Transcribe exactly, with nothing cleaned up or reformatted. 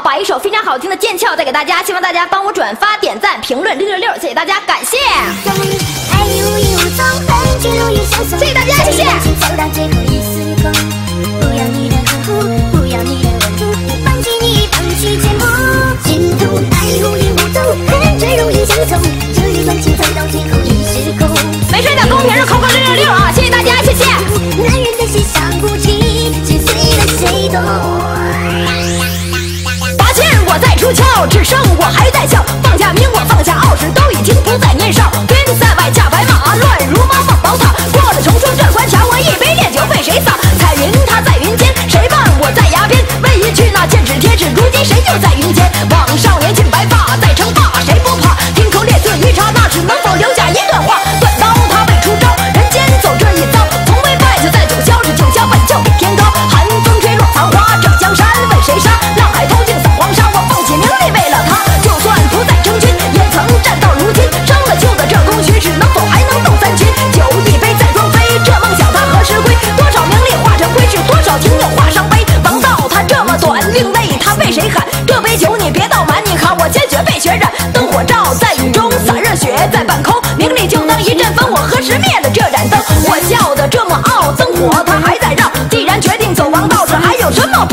把一首非常好听的剑鞘带给大家，希望大家帮我转发、点赞、评论六六六，谢谢大家，感谢。谢谢大家，谢谢。不要你的呵护，不要你的温度，放弃你，放弃全部。心痛爱无影无踪，恨最容易相从，这一段情走到最后已失控。没睡的公屏上扣个六六六啊！谢谢大家，谢谢。男人的心伤不起，心碎了谁懂？八千我在出鞘，只剩我还在笑。放下名我放下傲视，都已经不再年少。边塞外驾白马，乱如麻放宝塔。过了重重这关卡，我一杯烈酒为谁洒？彩云它在云间，谁伴我在崖边？为一句那剑指贴纸，如今谁又在云间？望少年尽白发，再称霸谁不怕？听口烈色鱼叉，那是能否留下一段话？断刀他未出招，人间走这一遭，从未败就在九霄，是九霄本就比天高。寒风吹落残花，这江山为谁杀？浪海淘尽扫黄沙，我放弃名利为了他。就算不再征军，也曾战到如今。生了锈的这功勋，是能否还能斗三军？酒一杯再双飞，这梦想它何时归？多少名利化成灰，是多少情友化伤悲。王道它这么短，另类它为谁喊？这杯酒你别倒满，你看我鲜血被血染。灯火照在雨中，洒热血在半空。名利就当一阵风，我何时灭了这盏灯？我笑得这么傲，灯火它还在绕。既然决定走王道，这还有什么？